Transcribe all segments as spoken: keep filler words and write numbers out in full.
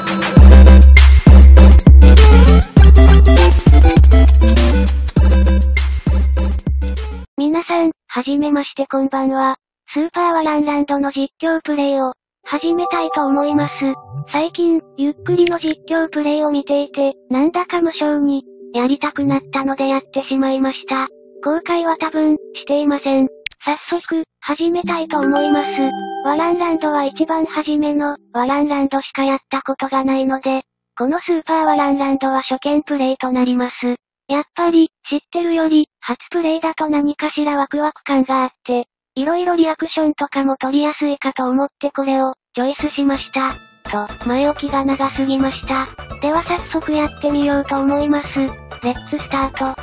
皆さん、はじめましてこんばんは。スーパーワランランドの実況プレイを始めたいと思います。最近、ゆっくりの実況プレイを見ていて、なんだか無性にやりたくなったのでやってしまいました。後悔は多分していません。早速、始めたいと思います。ワランランドは一番初めのワランランドしかやったことがないので、このスーパーワランランドは初見プレイとなります。やっぱり、知ってるより、初プレイだと何かしらワクワク感があって、いろいろリアクションとかも取りやすいかと思ってこれを、チョイスしました。と、前置きが長すぎました。では早速やってみようと思います。レッツスタート。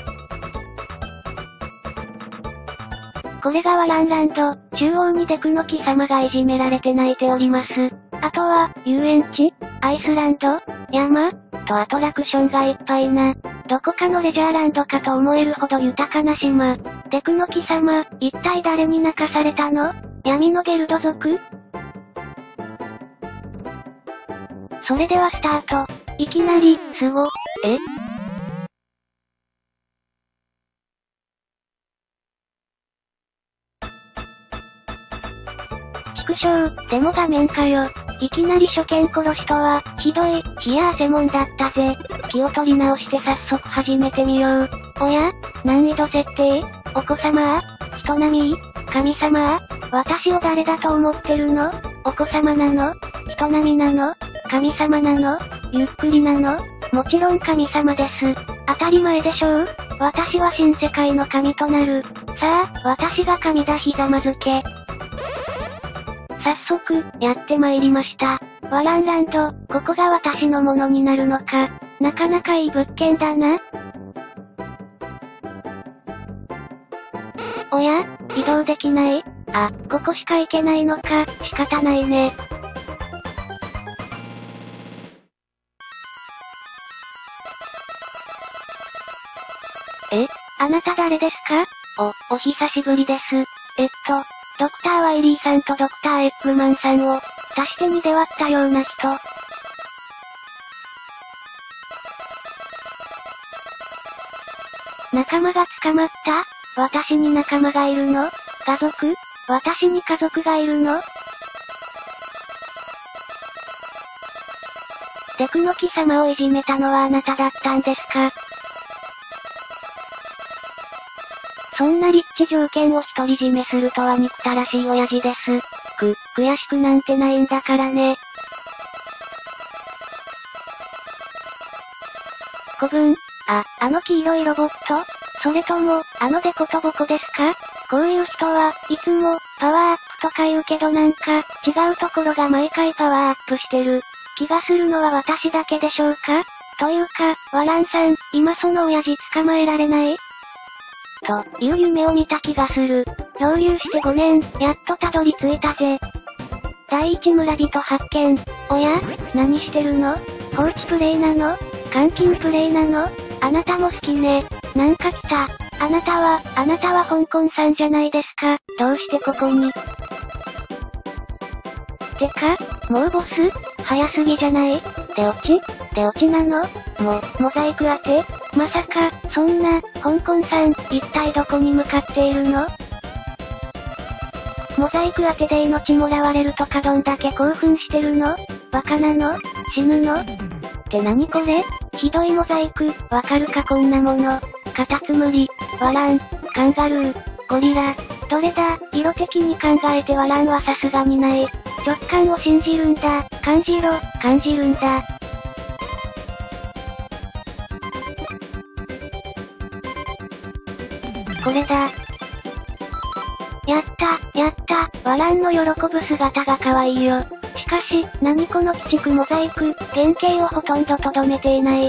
これがワランランド、中央にデクノキ様がいじめられて泣いております。あとは、遊園地、アイスランド、山、とアトラクションがいっぱいな。どこかのレジャーランドかと思えるほど豊かな島。デクノキ様、一体誰に泣かされたの？闇のゲルド族？それではスタート。いきなり、すご、え？畜生、でも画面かよ。いきなり初見殺しとは、ひどい、冷や汗もんだったぜ。気を取り直して早速始めてみよう。おや？難易度設定？お子様？人並み？神様？私を誰だと思ってるの？お子様なの？人並みなの？神様なの？ゆっくりなの？もちろん神様です。当たり前でしょう？私は新世界の神となる。さあ、私が神だひざまずけ。早速、やってまいりました。ワランランド、ここが私のものになるのか。なかなかいい物件だな。おや？移動できない？あ、ここしか行けないのか、仕方ないね。え？あなた誰ですか？お、お久しぶりです。えっと、ドクターワイリーさんとドクターエッグマンさんを、足してにで割ったような人。仲間が捕まった？私に仲間がいるの？家族？私に家族がいるの？デクノキ様をいじめたのはあなただったんですか？そんな立地条件を独り占めするとは憎たらしい親父です。く、悔しくなんてないんだからね。子分、あ、あの黄色いロボット？それとも、あのデコとボコですか？こういう人はいつも、パワーアップとか言うけどなんか、違うところが毎回パワーアップしてる。気がするのは私だけでしょうか？というか、ワランさん、今その親父捕まえられない？という夢を見た気がする。漂流してごねん、やっとたどり着いたぜ。第一村人発見。おや？何してるの？放置プレイなの？監禁プレイなの？あなたも好きね。なんか来た。あなたは、あなたは香港さんじゃないですか。どうしてここに？てか、もうボス？早すぎじゃない？出落ち？出落ちなの？も、モザイク当て？まさか、そんな、香港さん、一体どこに向かっているの？モザイク当てで命もらわれるとかどんだけ興奮してるの？バカなの？死ぬの？って何これ？ひどいモザイク、わかるかこんなもの。カタツムリ、ワラン、カンガルー、ゴリラ。どれだ？色的に考えてワランはさすがにない。直感を信じるんだ。感じろ、感じるんだ。これだ。やった、やった、ワランの喜ぶ姿が可愛いよ。しかし、何この鬼畜モザイク、原型をほとんどとどめていない。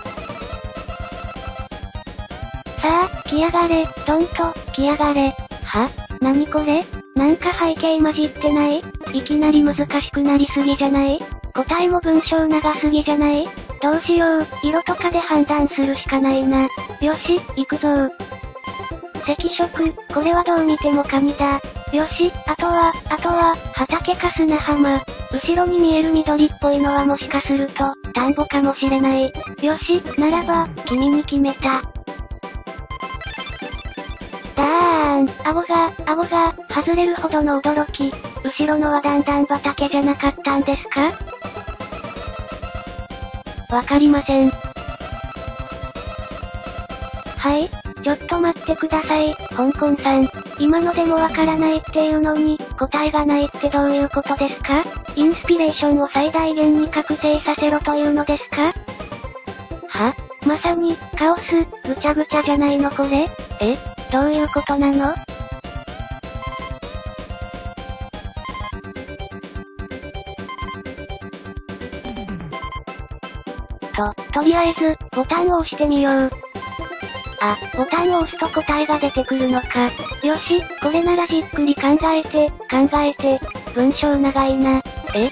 さあ、来やがれ、ドンと、来やがれ。は？何これ？なんか背景混じってない？いきなり難しくなりすぎじゃない？答えも文章長すぎじゃない？どうしよう、色とかで判断するしかないな。よし、行くぞー。赤色、これはどう見てもカニだ。よし、あとは、あとは、畑か砂浜。 後ろに見える緑っぽいのはもしかすると、田んぼかもしれない。よし、ならば、君に決めた。だーん、顎が、顎が、外れるほどの驚き。後ろのは段々畑じゃなかったんですか？わかりません。はい、ちょっと待ってください、香港さん。今のでもわからないっていうのに、答えがないってどういうことですか？インスピレーションを最大限に覚醒させろというのですか？は？まさに、カオス、ぐちゃぐちゃじゃないのこれ？え？どういうことなの？と、とりあえず、ボタンを押してみよう。あ、ボタンを押すと答えが出てくるのか。よし、これならじっくり考えて、考えて、文章長いな。え？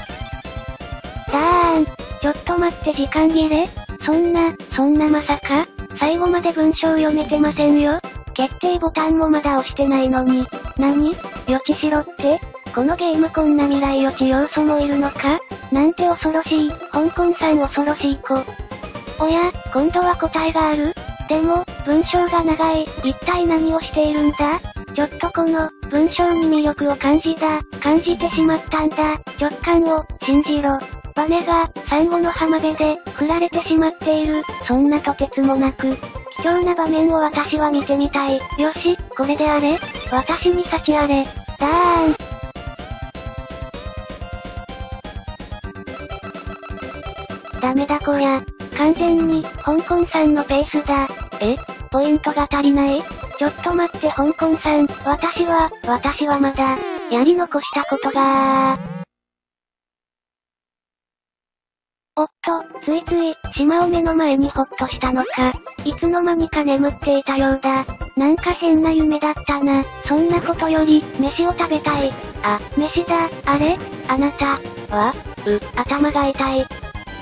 だーん、ちょっと待って時間切れ？そんな、そんなまさか？最後まで文章読めてませんよ。決定ボタンもまだ押してないのに。何？予知しろって？このゲームこんな未来予知要素もいるのか？なんて恐ろしい、香港さん恐ろしい子。おや、今度は答えがある？でも、文章が長い、一体何をしているんだ？ちょっとこの、文章に魅力を感じた、感じてしまったんだ、直感を、信じろ。バネが、サンゴの浜辺で、振られてしまっている、そんなとてつもなく、貴重な場面を私は見てみたい。よし、これであれ？私に幸あれ。だーん。ダメだこりゃ。完全に、香港さんのペースだ。え？ポイントが足りない？ちょっと待って香港さん、私は、私はまだ、やり残したことがおっと、ついつい、島を目の前にほっとしたのか。いつの間にか眠っていたようだ。なんか変な夢だったな。そんなことより、飯を食べたい。あ、飯だ、あれ？あなた、は？う、頭が痛い。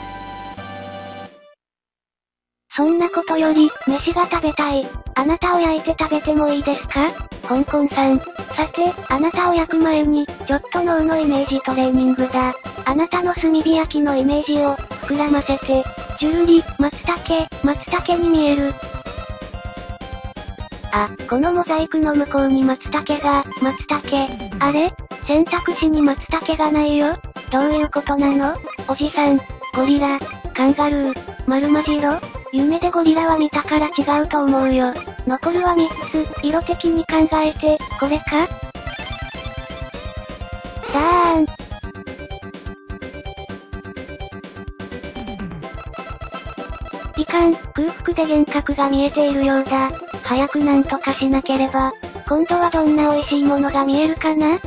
そんなことより、飯が食べたい。あなたを焼いて食べてもいいですか？香港さん。さて、あなたを焼く前に、ちょっと脳のイメージトレーニングだ。あなたの炭火焼きのイメージを、膨らませて、ジュルリ、松茸、松茸に見える。あ、このモザイクの向こうに松茸が、松茸。あれ？選択肢に松茸がないよ。どういうことなの？おじさん、ゴリラ、カンガルー、マルマジロ？夢でゴリラは見たから違うと思うよ。残るはみっつ、色的に考えて、これか？だーん。いかん、空腹で幻覚が見えているようだ。早くなんとかしなければ。今度はどんな美味しいものが見えるかな？ん、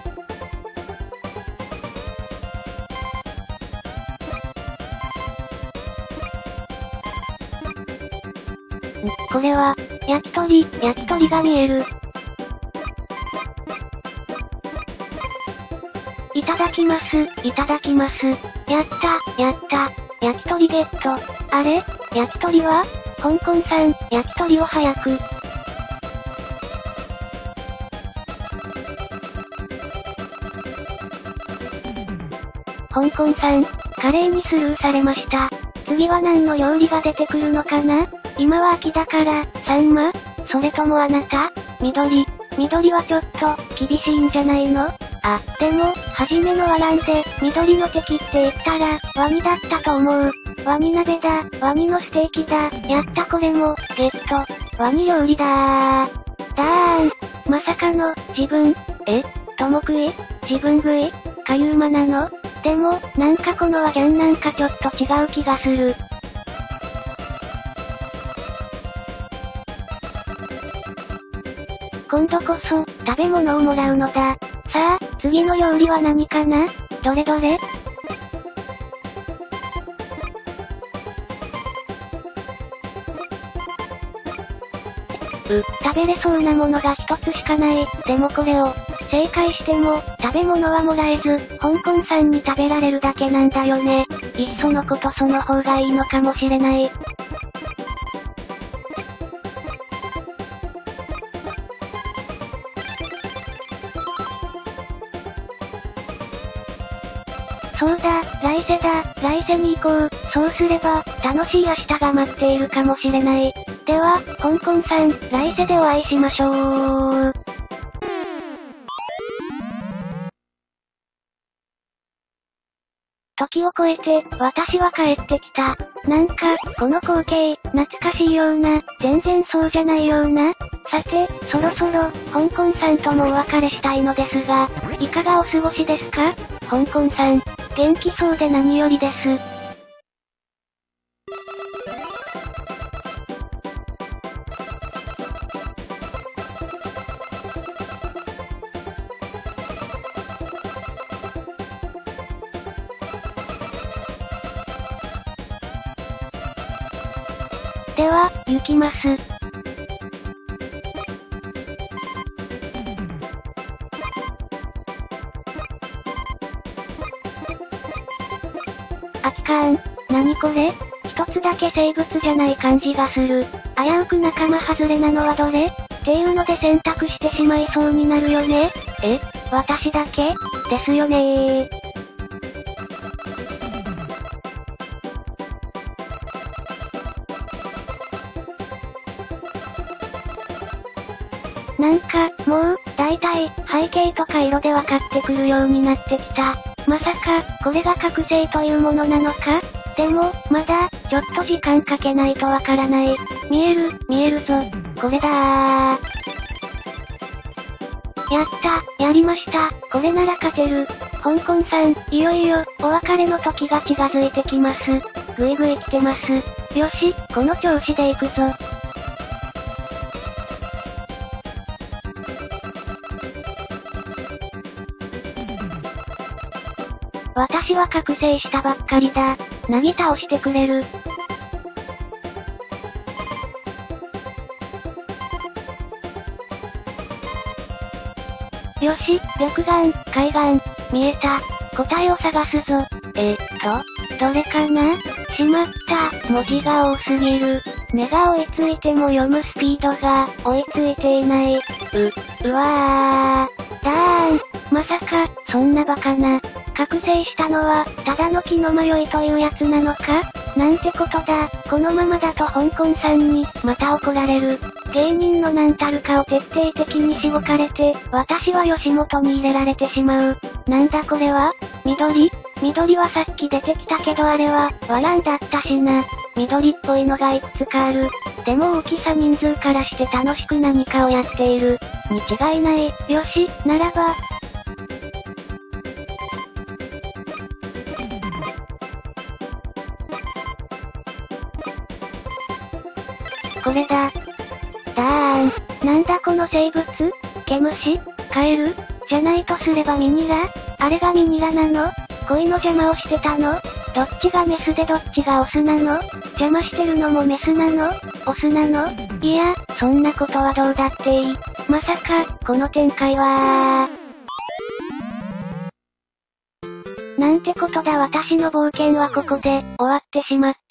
これは、焼き鳥、焼き鳥が見える。いただきます、いただきます。やった、やった。焼き鳥ゲット。あれ？焼き鳥は？香港さん、焼き鳥を早く。香港さん、華麗にスルーされました。次は何の料理が出てくるのかな？今は秋だから、サンマ？それともあなた？緑。緑はちょっと、厳しいんじゃないの？あ、でも、初めのワランで、緑の敵って言ったら、ワニだったと思う。ワニ鍋だ、ワニのステーキだ、やったこれも、ゲット。ワニ料理だー。だーん。まさかの、自分、え？とも食い？自分食い？かゆうまなの？でも、なんかこのワジャンなんかちょっと違う気がする。今度こそ、食べ物をもらうのだ。さあ、次の料理は何かな？どれどれ？う、食べれそうなものが一つしかない。でもこれを、正解しても、食べ物はもらえず、香港さんに食べられるだけなんだよね。いっそのことその方がいいのかもしれない。 そうだ、来世だ、来世に行こう。そうすれば、楽しい明日が待っているかもしれない。では、香港さん、来世でお会いしましょう。時を超えて、私は帰ってきた。なんか、この光景、懐かしいような、全然そうじゃないような。さて、そろそろ、香港さんともお別れしたいのですが、いかがお過ごしですか？香港さん、元気そうで何よりです。では、行きます。空き缶。何これ？一つだけ生物じゃない感じがする。危うく仲間外れなのはどれ？っていうので選択してしまいそうになるよね。え？私だけ？ですよねー。なんか、もう、大体、背景とか色でわかってくるようになってきた。まさか、これが覚醒というものなのか？でも、まだ、ちょっと時間かけないとわからない。見える、見えるぞ。これだー。やった、やりました。これなら勝てる。香港さん、いよいよ、お別れの時が近づいてきます。ぐいぐい来てます。よし、この調子で行くぞ。私は覚醒したばっかりだ。なぎ倒してくれる。よし、緑岩、海岸、見えた。答えを探すぞ。えー、っと、どれかな？しまった、文字が多すぎる。目が追いついても読むスピードが、追いついていない。う、うわー。だーん。まさか、そんなバカな。覚醒したのは、ただの気の迷いというやつなのか？なんてことだ。このままだと香港さんに、また怒られる。芸人の何たるかを徹底的にしごかれて、私は吉本に入れられてしまう。なんだこれは？緑？緑はさっき出てきたけどあれは、ワランだったしな。緑っぽいのがいくつかある。でも大きさ人数からして楽しく何かをやっている。に違いない。よし、ならば。これだ。だーん。なんだこの生物？毛虫？カエル？じゃないとすればミニラ？あれがミニラなの？恋の邪魔をしてたの？どっちがメスでどっちがオスなの？邪魔してるのもメスなの？オスなの？いや、そんなことはどうだっていい。まさか、この展開はなんてことだ私の冒険はここで、終わってしまった。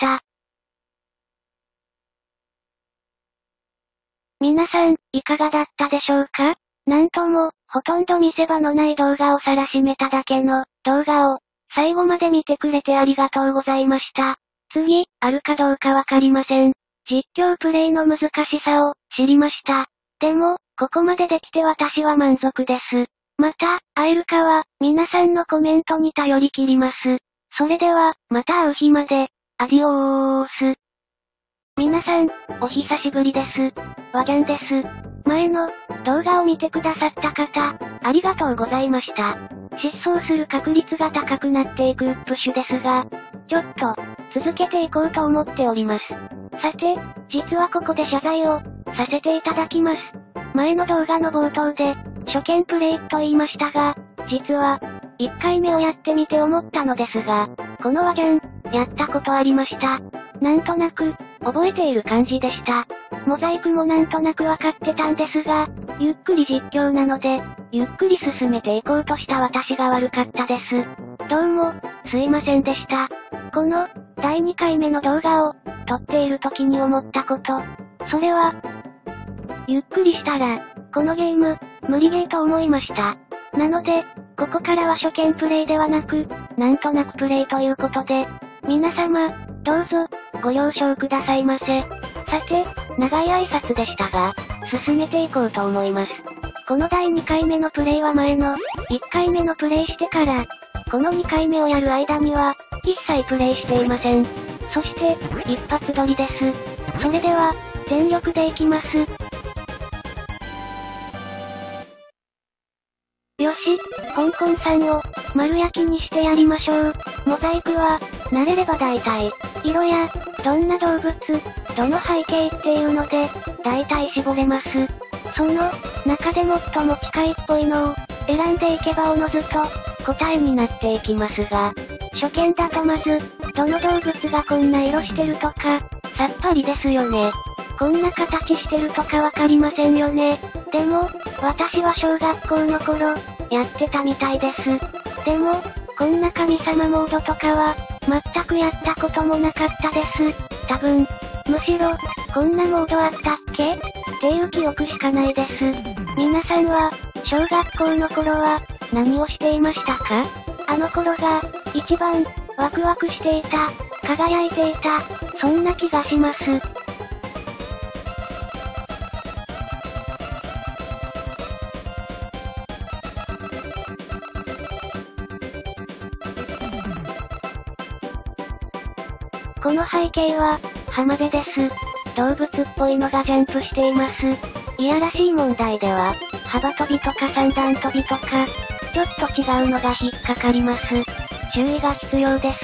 皆さん、いかがだったでしょうか？なんとも、ほとんど見せ場のない動画を晒しめただけの、動画を、最後まで見てくれてありがとうございました。次、あるかどうかわかりません。実況プレイの難しさを、知りました。でも、ここまでできて私は満足です。また、会えるかは、皆さんのコメントに頼りきります。それでは、また会う日まで、アディオース。皆さん、お久しぶりです。ワギャンです。前の、動画を見てくださった方、ありがとうございました。失踪する確率が高くなっていくウップッシュですが、ちょっと、続けていこうと思っております。さて、実はここで謝罪を、させていただきます。前の動画の冒頭で、初見プレイと言いましたが、実は、いっかいめをやってみて思ったのですが、このワギャン、やったことありました。なんとなく、覚えている感じでした。モザイクもなんとなくわかってたんですが、ゆっくり実況なので、ゆっくり進めていこうとした私が悪かったです。どうも、すいませんでした。この、だいにかいめの動画を、撮っている時に思ったこと。それは、ゆっくりしたら、このゲーム、無理ゲーと思いました。なので、ここからは初見プレイではなく、 なんとなくプレイということで、皆様、どうぞ、ご了承くださいませ。さて、長い挨拶でしたが、進めていこうと思います。このだいにかいめのプレイは前の、いっかいめのプレイしてから、このにかいめをやる間には、一切プレイしていません。そして、一発撮りです。それでは、全力でいきます。よし、コンコンさんを、丸焼きにしてやりましょう。モザイクは、慣れれば大体、色や、どんな動物、どの背景っていうので、大体絞れます。その、中で最も近いっぽいのを、選んでいけばおのずと、答えになっていきますが、初見だとまず、どの動物がこんな色してるとか、さっぱりですよね。こんな形してるとかわかりませんよね。でも、私は小学校の頃、やってたみたいです。でも、こんな神様モードとかは、全くやったこともなかったです。多分、むしろ、こんなモードあったっけっていう記憶しかないです。皆さんは、小学校の頃は、何をしていましたか？あの頃が、一番、ワクワクしていた、輝いていた、そんな気がします。この背景は、浜辺です。動物っぽいのがジャンプしています。いやらしい問題では、幅跳びとか三段跳びとか、ちょっと違うのが引っかかります。注意が必要です。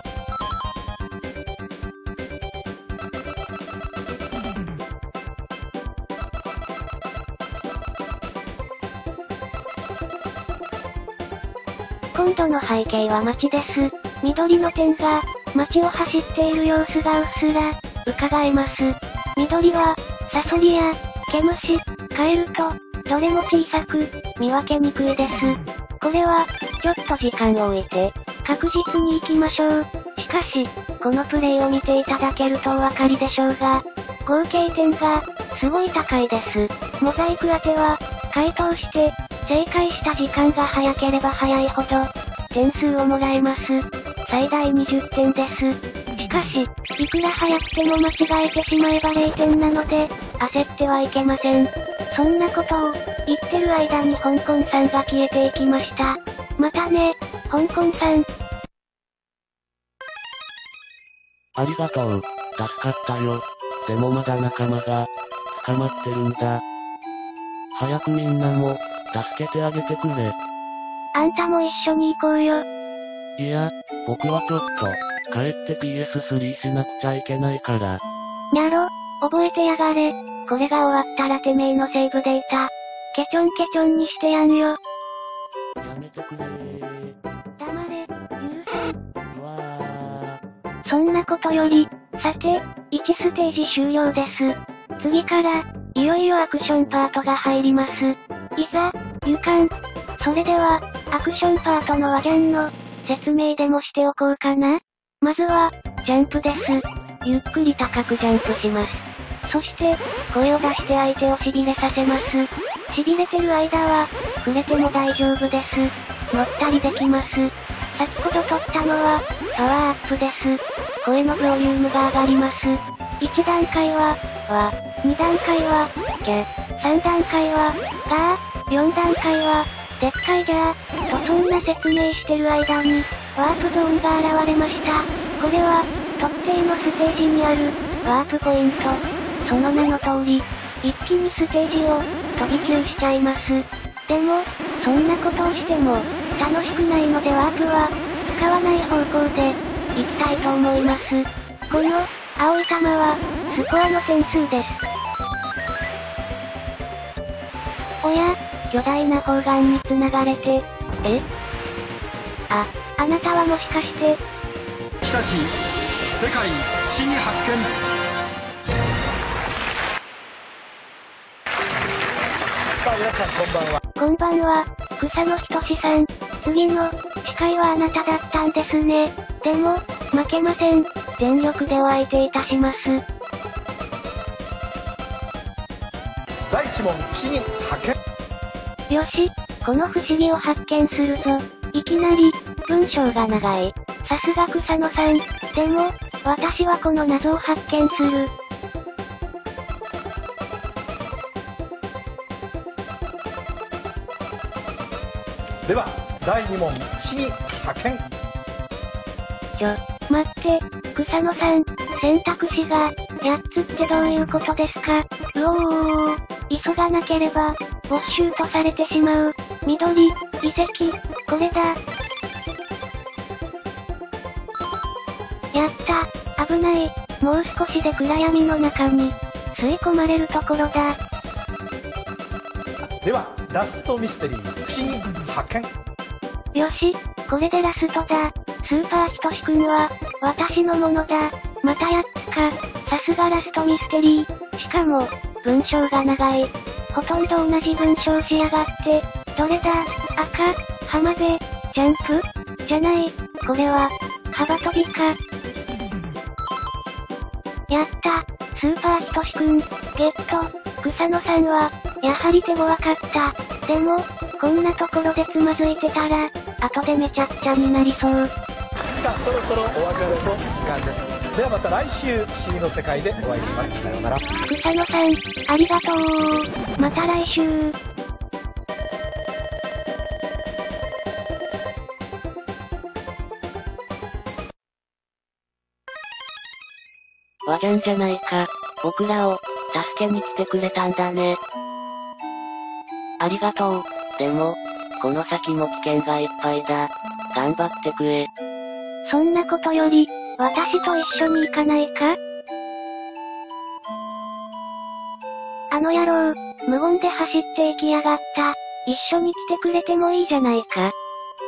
今度の背景は街です。緑の点が、街を走っている様子がうっすら、伺えます。緑は、サソリや、毛虫、カエルと、どれも小さく、見分けにくいです。これは、ちょっと時間を置いて、確実に行きましょう。しかし、このプレイを見ていただけるとお分かりでしょうが、合計点が、すごい高いです。モザイク当ては、回答して、正解した時間が早ければ早いほど、点数をもらえます。最大にじゅってんです。しかし、いくら早くても間違えてしまえばれいてんなので、焦ってはいけません。そんなことを、言ってる間に香港さんが消えていきました。またね、香港さん。 ありがとう。助かったよ。でもまだ仲間が、捕まってるんだ。早くみんなも、助けてあげてくれ。 あんたも一緒に行こうよ。 いや、僕はちょっと、帰って ピーエススリー しなくちゃいけないから。 にゃろ、覚えてやがれ。これが終わったらてめえのセーブデータ、ケチョンケチョンにしてやんよ。 やめてくれー。 黙れ、許せん。 うわー。 そんなことより、さて、いちステージ終了です。次から、いよいよアクションパートが入ります。いざ、行かん。それでは、アクションパートのワジャンの、説明でもしておこうかな。まずは、ジャンプです。ゆっくり高くジャンプします。そして、声を出して相手を痺れさせます。痺れてる間は、触れても大丈夫です。乗ったりできます。先ほど撮ったのは、パワーアップです。声のボリュームが上がります。いち段階は、わ、に段階は、ギャ、さん段階は、ガー、よん段階は、でっかいギャー、とそんな説明してる間に、ワープゾーンが現れました。これは、特定のステージにある、ワープポイント。その名の通り、一気にステージを、飛び級しちゃいます。でも、そんなことをしても、楽しくないのでワープは、使わない方向で、行きたいと思います。この、青い玉は、スコアの点数です。おや、巨大な砲丸に繋がれて、え？あ、あなたはもしかして、 日立、世界ふしぎ発見。さあ皆さんこんばんは。 こんばんは、草野仁さん。次の、司会はあなただったんですね。でも、負けません。全力でお相手いたします。 第一問不思議発見。 よし、この不思議を発見するぞ。いきなり、 文章が長い。さすが草野さん。でも、私はこの謎を発見する。 では、だいに問、不思議発見。 ちょ、待って、草野さん、選択肢が、やっつってどういうことですか？うおー、急がなければ、没収とされてしまう。緑、遺跡、これだ。やった、危ない、もう少しで暗闇の中に、吸い込まれるところだ。 では、ラストミステリー、不思議発見。 よし、これでラストだ。スーパーひとしくんは、私のものだ。またやっつか。さすがラストミステリー。しかも、文章が長い。ほとんど同じ文章しやがって。どれだ？赤、浜辺、ジャンプ？じゃない。これは、幅跳びか。やった。スーパーひとしくん、ゲット。草野さんは、やはり手強かった。でも、こんなところでつまずいてたら、後でめちゃくちゃになりそう。 さあ、そろそろお別れの時間です。ではまた来週、不思議の世界でお会いします。さようなら。 草野さん、ありがとう。また来週。 わじゃんじゃないか。僕らを、助けに来てくれたんだね。ありがとう。でも、この先も危険がいっぱいだ。頑張ってくれ。 そんなことより、私と一緒に行かないか？あの野郎、無言で走って行きやがった。一緒に来てくれてもいいじゃないか。は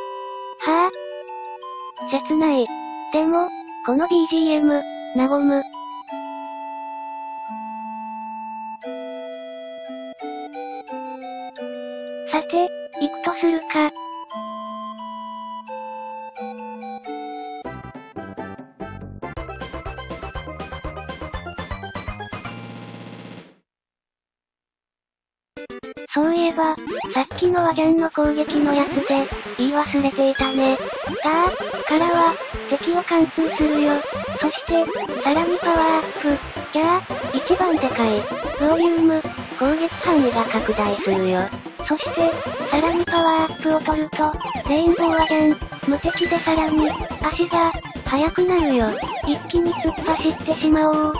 ぁ、切ない。でも、この ビージーエム、和む。さて、行くとするか。そういえば、さっきのワジャンの攻撃のやつで、言い忘れていたね。さあ、からは、敵を貫通するよ。そして、さらにパワーアップ。じゃあ、一番でかい、ボリューム、攻撃範囲が拡大するよ。そして、さらにパワーアップを取ると、レインボーワジャン、無敵でさらに、足が、速くなるよ。一気に突っ走ってしまおう。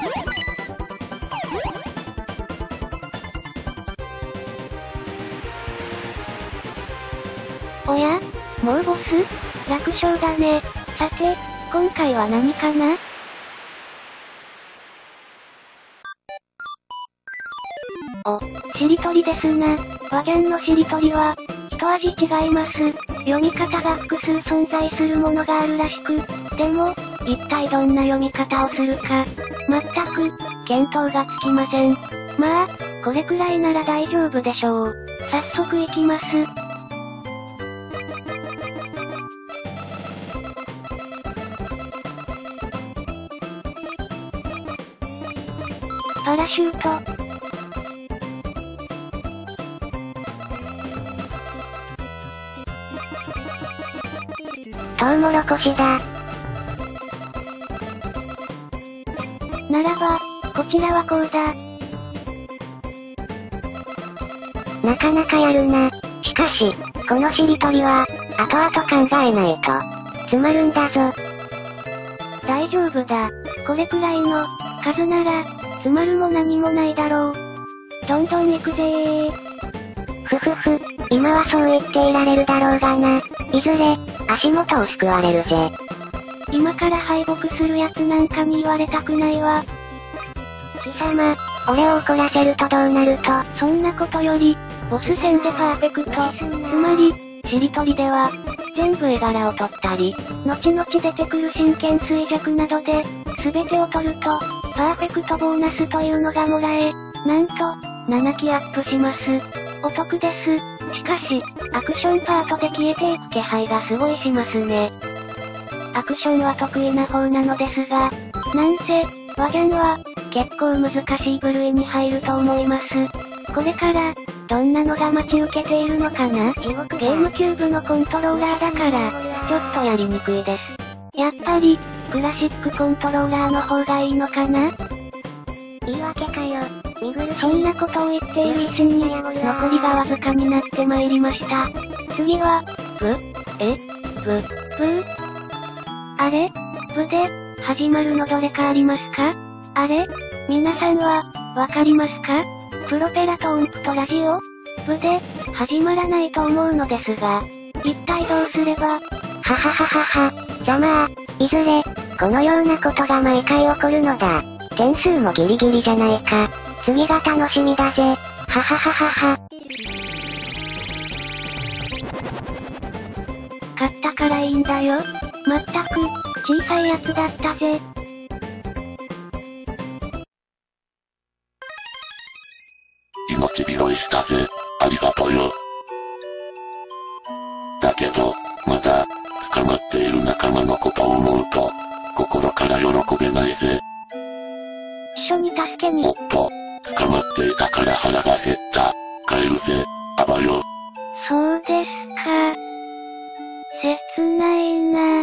おや？もうボス？楽勝だね。さて、今回は何かな？お、しりとりですな。ワジャンのしりとりは、一味違います。読み方が複数存在するものがあるらしく、でも、一体どんな読み方をするか、全く、見当がつきません。まあ、これくらいなら大丈夫でしょう。早速いきます。パラシュート。トウモロコシだ。ならば、こちらはこうだ。なかなかやるな。しかし、このしりとりは、後々考えないと、詰まるんだぞ。大丈夫だ。これくらいの、数なら、詰まるも何もないだろう。どんどん行くぜー。ふふふ、今はそう言っていられるだろうがな。いずれ、足元を救われるぜ。今から敗北するやつなんかに言われたくないわ。貴様、俺を怒らせるとどうなると。そんなことより、ボス戦でパーフェクト。つまり、しりとりでは、全部絵柄を取ったり、後々出てくる真剣衰弱などで、全てを取ると、パーフェクトボーナスというのがもらえ、なんと、ななきアップします。お得です。しかし、アクションパートで消えていく気配がすごいしますね。アクションは得意な方なのですが、なんせ、ワジャンは、結構難しい部類に入ると思います。これから、どんなのが待ち受けているのかな？ゲームキューブのコントローラーだから、 ちょっとやりにくいです。やっぱり、クラシックコントローラーの方がいいのかな？ 言い訳かよ。見苦しい。 そんなことを言っている一瞬に、残りがわずかになってまいりました。次は、ブ、え、ブ、ブーあれブで、始まるのどれかありますか？あれ皆さんは、わかりますか？プロペラと音符とラジオ？ブで、始まらないと思うのですが、一体どうすれば？ ははははは、ちょまあ、いずれ、このようなことが毎回起こるのだ。点数もギリギリじゃないか。次が楽しみだぜ。ははははは。 買ったからいいんだよ。まったく、小さいやつだったぜ。 命拾いしたぜ。ありがとうよ。だけど、まだ、捕まっている仲間のことを思うと、心から喜べないぜ。 一緒に助けに。 おっと、捕まっていたから腹が減った。帰るぜ、あばよ。 そうですか。切ないな。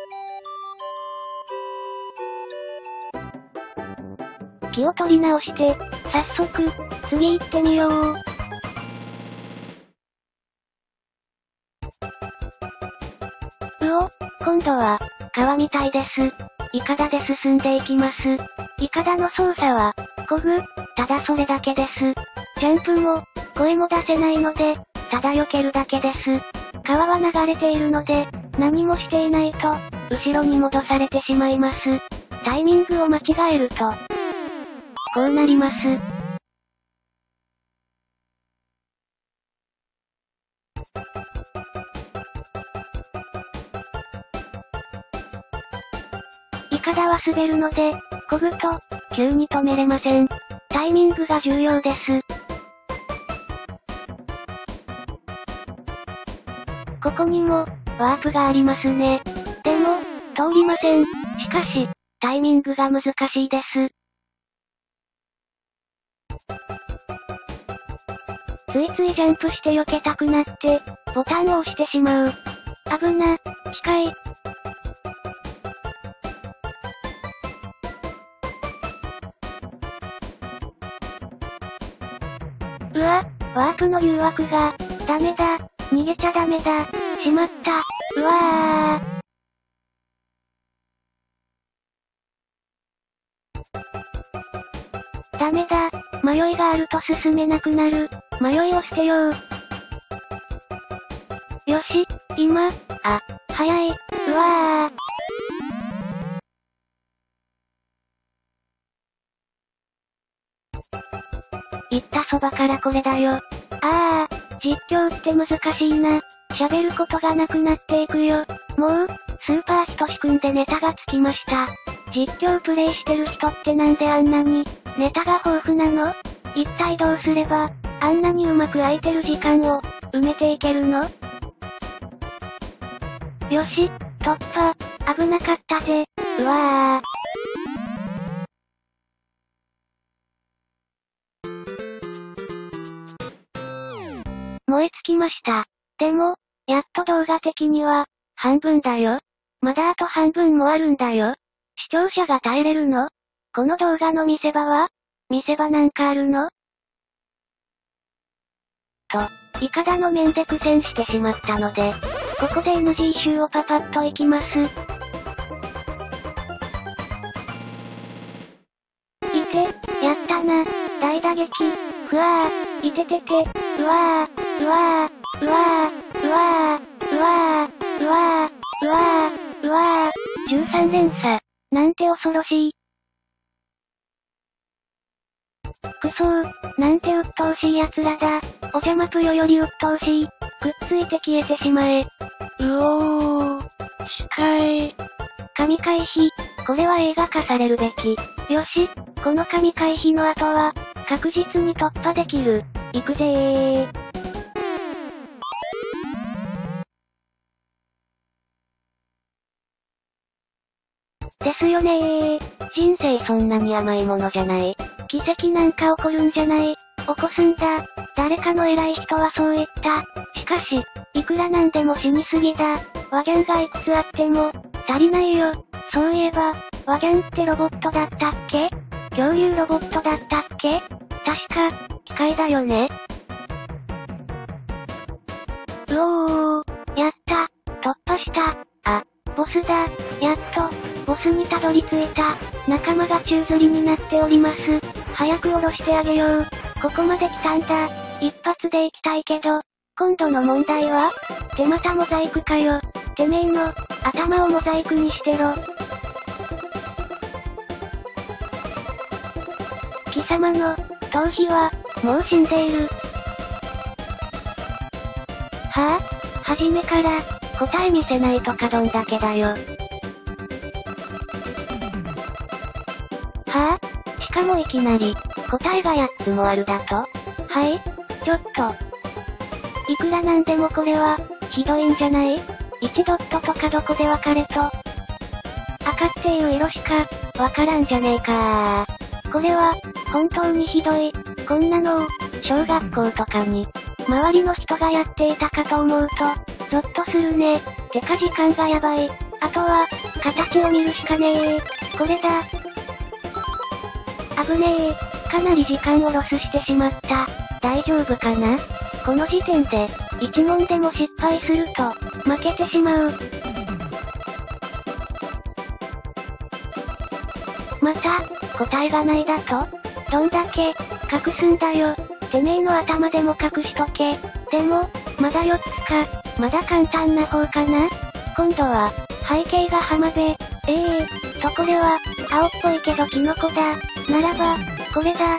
気を取り直して、早速、次行ってみよう。うお、今度は、川みたいです。イカダで進んでいきます。イカダの操作は、こぐ、ただそれだけです。ジャンプも、声も出せないので、ただ避けるだけです。川は流れているので、何もしていないと、後ろに戻されてしまいます。タイミングを間違えると、こうなります。イカダは滑るので、漕ぐと、急に止めれません。タイミングが重要です。ここにも、ワープがありますね。でも、通りません。しかし、タイミングが難しいです。ついついジャンプして避けたくなって、ボタンを押してしまう。危な、近い。うわ、ワープの誘惑が、ダメだ、逃げちゃダメだ、しまった、うわー。ダメだ、迷いがあると進めなくなる、迷いを捨てよう。よし、今、あ、早い、うわー。言ったそばからこれだよ。あー、実況って難しいな。喋ることがなくなっていくよ。もう、スーパーひとしくんでネタがつきました。実況プレイしてる人ってなんであんなに、ネタが豊富なの？一体どうすれば、あんなにうまく空いてる時間を、埋めていけるの？よし、突破、危なかったぜ、うわー。燃え尽きました。でも、やっと動画的には、半分だよ。まだあと半分もあるんだよ。視聴者が耐えれるの？この動画の見せ場は？見せ場なんかあるの？と、イカダの面で苦戦してしまったので、ここで エヌジー 集をパパッといきます。いて、やったな、大打撃、ふわー、いててて、うわー、うわー、うわー、うわー、うわー、うわー、うわー、うわー、じゅうさん連鎖、なんて恐ろしい。くそー、なんて鬱陶しい奴らだ。お邪魔ぷよより鬱陶しい。くっついて消えてしまえ。うおー、近い。神回避。これは映画化されるべき。よし、この神回避の後は、確実に突破できる。行くぜー。ですよねー。人生そんなに甘いものじゃない。奇跡なんか起こるんじゃない。起こすんだ。誰かの偉い人はそう言った。しかし、いくらなんでも死にすぎだ。 ワギャンがいくつあっても、足りないよ。そういえば、ワギャンってロボットだったっけ？恐竜ロボットだったっけ？確か、機械だよね。うおー、やった、突破した。あ、ボスだ、やっと、ボスにたどり着いた。仲間が宙吊りになっております。早く下ろしてあげよう。ここまで来たんだ。一発で行きたいけど、今度の問題は？てまたモザイクかよ。てめえの、頭をモザイクにしてろ。貴様の、頭皮は、もう死んでいる。はぁ、あ、初めから、答え見せないとかどんだけだよ。はぁ、あ、しかもいきなり、答えがやっつもあるだと？はい？ちょっと。いくらなんでもこれは、ひどいんじゃない？いちドットとかどこで分かれと。赤っていう色しか、わからんじゃねえかー。これは、本当にひどい。こんなのを、小学校とかに、周りの人がやっていたかと思うと、ゾッとするね。てか時間がやばい。あとは、形を見るしかねえ。これだ。危ねえ。かなり時間をロスしてしまった。大丈夫かな？この時点で、一問でも失敗すると、負けてしまう。また、答えがないだと？どんだけ、隠すんだよ。てめえの頭でも隠しとけ。でも、まだよっつか、まだ簡単な方かな？今度は、背景が浜辺。ええー、とこれは、青っぽいけどキノコだ。ならば、これだ。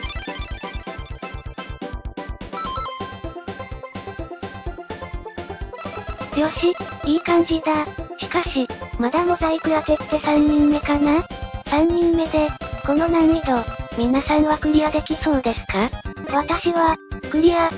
よし、いい感じだ。しかし、まだモザイク当てってさんにんめかな？ さん 人目で、この難易度、皆さんはクリアできそうですか？私は、クリア、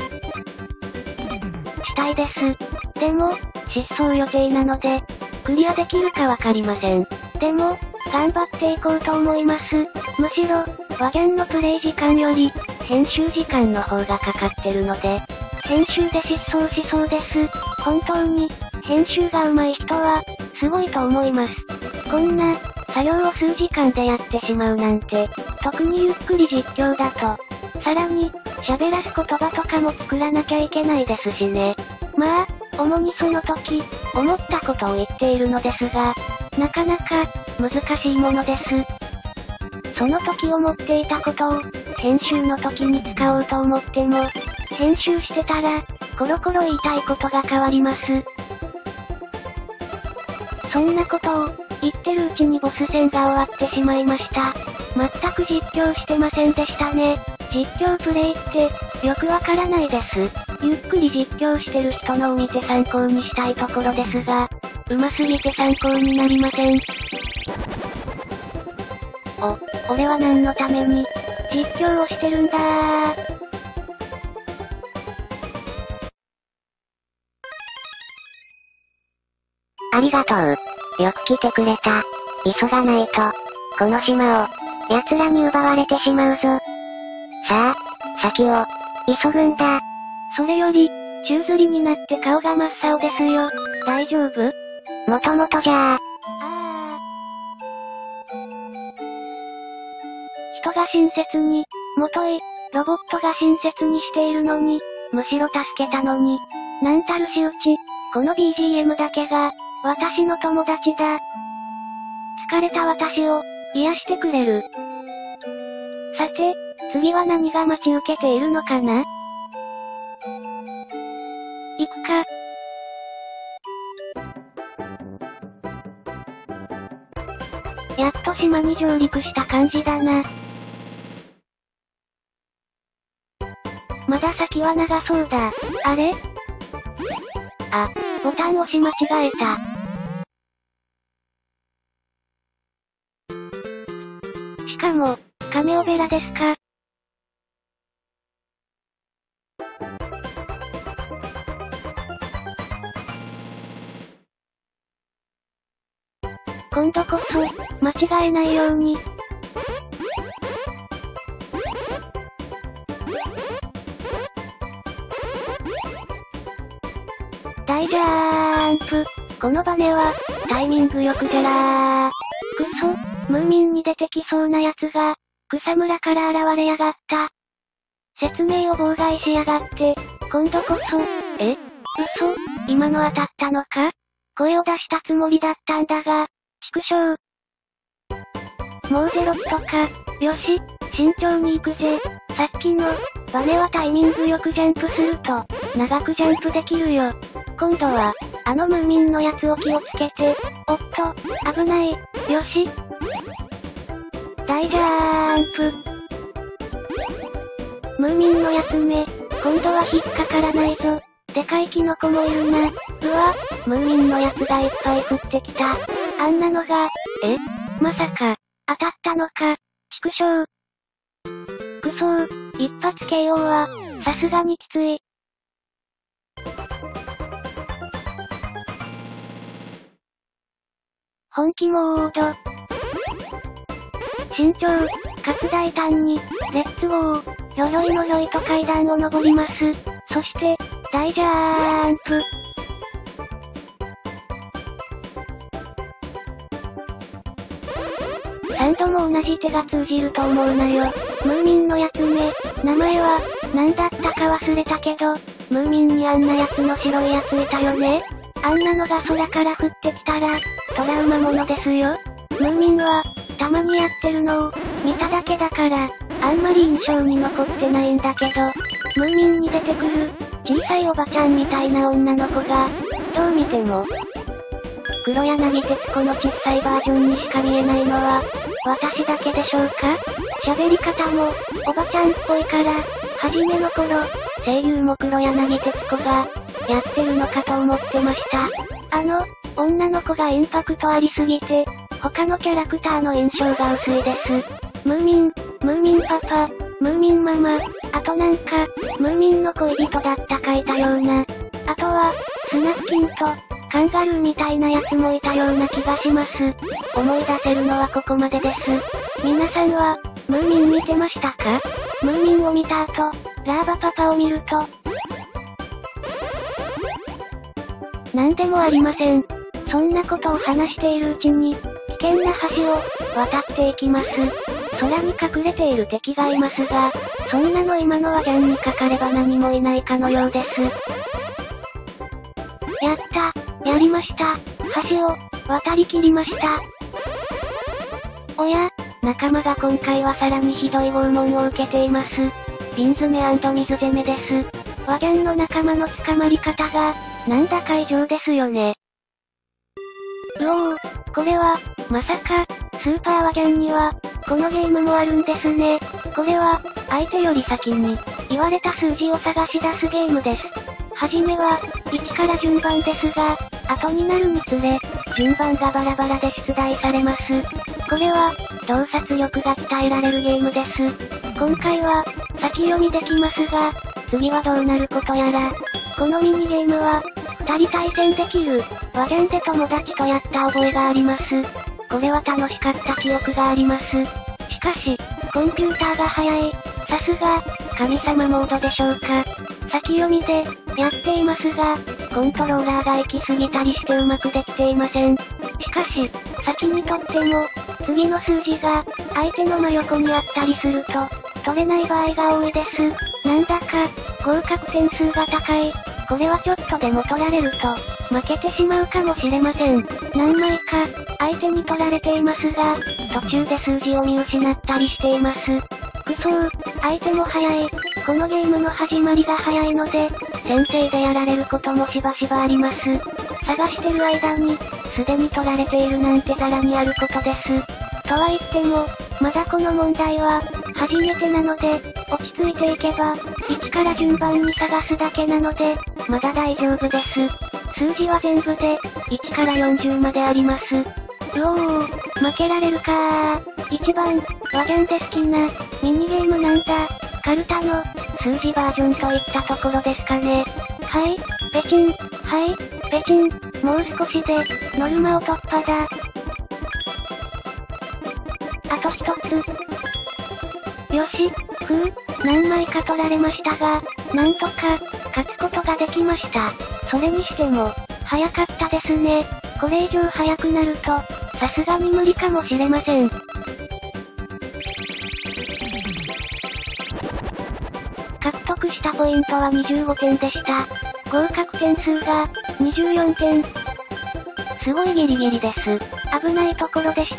したいです。でも、失踪予定なので、クリアできるかわかりません。でも、頑張っていこうと思います。むしろ、ワギャンのプレイ時間より、編集時間の方がかかってるので、編集で失踪しそうです。本当に、編集が上手い人は、すごいと思います。こんな、作業を数時間でやってしまうなんて、特にゆっくり実況だと。さらに、喋らす言葉とかも作らなきゃいけないですしね。まあ、主にその時、思ったことを言っているのですが、なかなか、難しいものです。その時思っていたことを、編集の時に使おうと思っても、編集してたら、コロコロ言いたいことが変わります。そんなことを、言ってるうちにボス戦が終わってしまいました。全く実況してませんでしたね。実況プレイって、よくわからないです。ゆっくり実況してる人のを見て参考にしたいところですが、上手すぎて参考になりません。お、俺は何のために、実況をしてるんだー。 ありがとう。よく来てくれた。急がないと、この島を、奴らに奪われてしまうぞ。さあ、先を、急ぐんだ。 それより、宙吊りになって顔が真っ青ですよ。大丈夫？ もともとじゃあ。 あー。人が親切に、もとい、ロボットが親切にしているのに、むしろ助けたのに、なんたる仕打ち、この ビージーエム だけが、私の友達だ。疲れた私を、癒してくれる。さて、次は何が待ち受けているのかな？行くか。やっと島に上陸した感じだな。まだ先は長そうだ。あれ？あ、ボタン押し間違えた。しかも、カネオベラですか？今度こそ、間違えないように。 大ジャーンプ。このバネは、タイミングよくじゃらー。くそ、ムーミンに出てきそうな奴が、草むらから現れやがった。説明を妨害しやがって、今度こそ、え？嘘？今の当たったのか？声を出したつもりだったんだが、畜生。もうゼロキとか、よし、慎重に行くぜ。さっきの、バネはタイミングよくジャンプすると、長くジャンプできるよ。今度は、あのムーミンのやつを気をつけて、おっと、危ない、よし。大ジャーンプ。ムーミンのやつめ、今度は引っかからないぞ。でかいキノコもいるな。うわ、ムーミンのやつがいっぱい降ってきた。あんなのが、え？まさか、当たったのか、畜生。くそー、一発 ケーオー は、さすがにきつい。本気モード。慎重、かつ大胆に、レッツゴー、ひょひょいのひょいと階段を登ります。そして、大ジャーンプ。三度も同じ手が通じると思うなよ。ムーミンのやつめ、名前は、何だったか忘れたけど、ムーミンにあんなやつの白いやついたよね。あんなのが空から降ってきたら、トラウマものですよ。ムーミンは、たまにやってるのを、見ただけだから、あんまり印象に残ってないんだけど、ムーミンに出てくる、小さいおばちゃんみたいな女の子が、どう見ても、黒柳徹子の小さいバージョンにしか見えないのは、私だけでしょうか？喋り方も、おばちゃんっぽいから、初めの頃、声優も黒柳徹子が、やってるのかと思ってました。あの、女の子がインパクトありすぎて、他のキャラクターの印象が薄いです。ムーミン、ムーミンパパ、ムーミンママ、あとなんか、ムーミンの恋人だったかいたような。あとは、スナフキンと、カンガルーみたいなやつもいたような気がします。思い出せるのはここまでです。皆さんは、ムーミン見てましたか？ムーミンを見た後、ラーバパパを見ると、なんでもありません。そんなことを話しているうちに、危険な橋を、渡っていきます。空に隠れている敵がいますが、そんなの今のはジャンにかかれば何もいないかのようです。やった、やりました。橋を、渡り切りました。おや、仲間が今回はさらにひどい拷問を受けています。瓶詰め&水攻めです。ワギャンの仲間の捕まり方が、なんだか異常ですよね。うおー、これは、まさか、スーパーワギャンには、このゲームもあるんですね。これは、相手より先に、言われた数字を探し出すゲームです。はじめは、いちから順番ですが、後になるにつれ、順番がバラバラで出題されます。これは、洞察力が鍛えられるゲームです。今回は、先読みできますが、次はどうなることやら。このミニゲームは、二人対戦できる、ワギャンで友達とやった覚えがあります。これは楽しかった記憶があります。しかし、コンピューターが速い。さすが、神様モードでしょうか。先読みで、やっていますが、コントローラーが行き過ぎたりしてうまくできていません。しかし、先に取っても、次の数字が、相手の真横にあったりすると、取れない場合が多いです。なんだか、合格点数が高い。これはちょっとでも取られると、負けてしまうかもしれません。何枚か、相手に取られていますが、途中で数字を見失ったりしています。くそー、相手も早い。このゲームの始まりが早いので、先生でやられることもしばしばあります。探してる間に、すでに取られているなんてざらにあることです。とは言っても、まだこの問題は、初めてなので、落ち着いていけば、いちから順番に探すだけなので、まだ大丈夫です。数字は全部で、いちからよんじゅうまであります。うおー、負けられるかー。一番、ワギャンで好きな、ミニゲームなんだ。カルタの、数字バージョンといったところですかね。はい、ペチン、はい、ペチン、もう少しで、ノルマを突破だ。あと一つ。よし、ふう、何枚か取られましたが、なんとか、勝つことができました。 それにしても、早かったですね。これ以上早くなると、さすがに無理かもしれません。獲得したポイントはにじゅうごてんでした。合格点数が、にじゅうよんてん。すごいギリギリです。危ないところでした。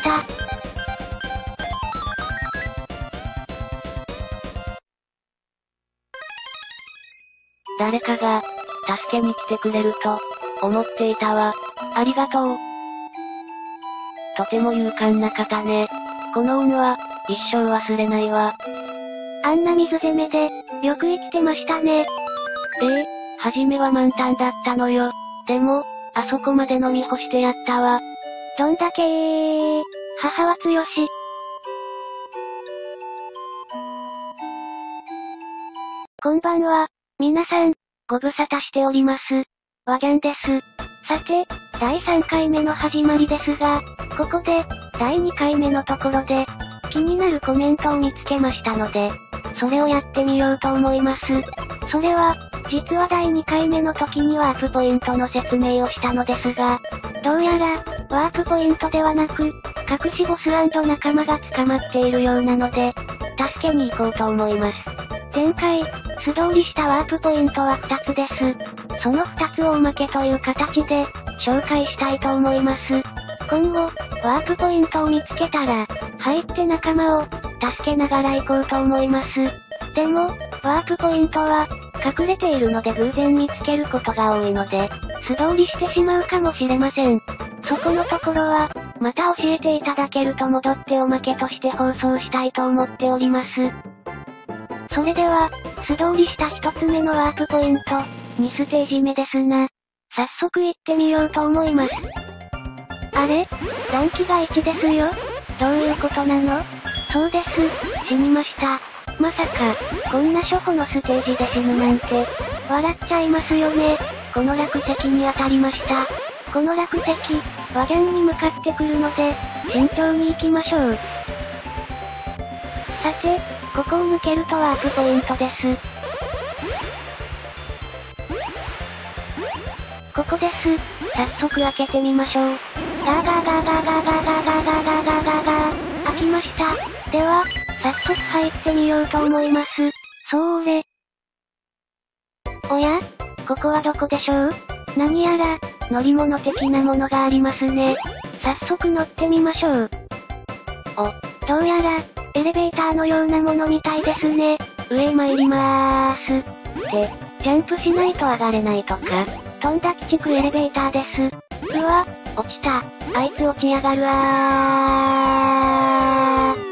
誰かが、助けに来てくれると、思っていたわ。ありがとう。とても勇敢な方ね。この恩は、一生忘れないわ。 あんな水攻めで、よく生きてましたね。 ええ、初めは満タンだったのよ。でも、あそこまで飲み干してやったわ。 どんだけー、母は強し。こんばんは、皆さん、ご無沙汰しております。ワギャンです。さて、だいさんかいめの始まりですが、ここで、だいにかいめのところで、気になるコメントを見つけましたので、それをやってみようと思います。それは、実はだいにかいめの時にワープポイントの説明をしたのですが、どうやら、ワープポイントではなく、隠しボス&仲間が捕まっているようなので、助けに行こうと思います。前回、素通りしたワープポイントはふたつです。そのふたつをおまけという形で、紹介したいと思います。今後、ワープポイントを見つけたら、入って仲間を、助けながら行こうと思います。でも、ワープポイントは、隠れているので偶然見つけることが多いので、素通りしてしまうかもしれません。そこのところは、また教えていただけると戻っておまけとして放送したいと思っております。それでは、素通りした一つ目のワープポイント、にステージ目ですな。早速行ってみようと思います。あれ？ランキがいちですよ？どういうことなの？そうです、死にました。まさか、こんな初歩のステージで死ぬなんて、笑っちゃいますよね。この落石に当たりました。この落石、ワギャンに向かってくるので、慎重に行きましょう。さて、ここを抜けるとワープポイントです。ここです。早速開けてみましょう。ガーガーガーガーガーガーガーガーガーガーガーガーガーガー。開きました。では、早速入ってみようと思います。そーれ。おや？ここはどこでしょう？何やら、乗り物的なものがありますね。早速乗ってみましょう。お、どうやら、エレベーターのようなものみたいですね。上へ参りまーす。で、ジャンプしないと上がれないとか、飛んだ鬼畜エレベーターです。うわ、落ちた。あいつ落ちやがるあー。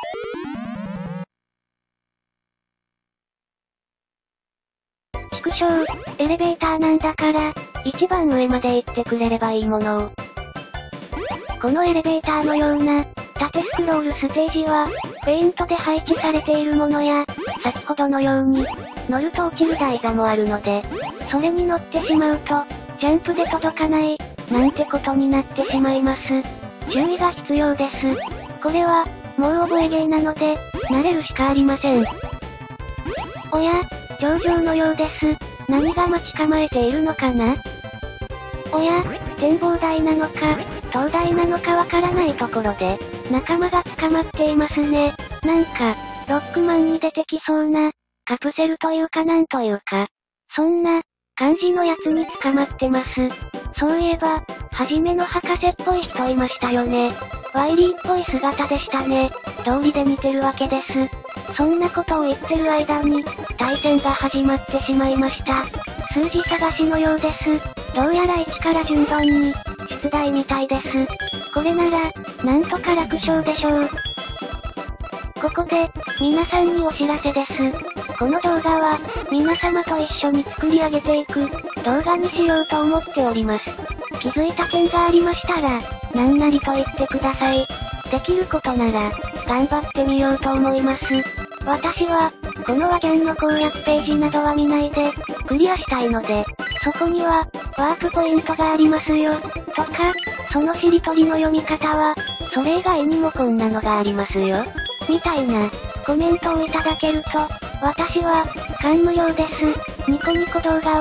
畜生、エレベーターなんだから、一番上まで行ってくれればいいものを。このエレベーターのような、縦スクロールステージは、フェイントで配置されているものや、先ほどのように、乗ると落ちる台座もあるので、それに乗ってしまうと、ジャンプで届かない、なんてことになってしまいます。注意が必要です。これは、もう覚えゲーなので、慣れるしかありません。おや、頂上のようです。何が待ち構えているのかな？おや、展望台なのか、灯台なのかわからないところで、仲間が捕まっていますね。なんか、ロックマンに出てきそうな、カプセルというかなんというか、そんな、感じのやつに捕まってます。そういえば、はじめの博士っぽい人いましたよね。ワイリーっぽい姿でしたね。道理で似てるわけです。そんなことを言ってる間に、対戦が始まってしまいました。数字探しのようです。どうやらいちから順番に、出題みたいです。これなら、なんとか楽勝でしょう。ここで、皆さんにお知らせです。この動画は、皆様と一緒に作り上げていく、動画にしようと思っております。気づいた点がありましたら、なんなりと言ってください。できることなら、頑張ってみようと思います。私は、このワギャンの攻略ページなどは見ないで、クリアしたいので、そこには、ワープポイントがありますよ、とか、そのしりとりの読み方は、それ以外にもこんなのがありますよ、みたいな、コメントをいただけると、私は、感無量です。ニコニコ動画は、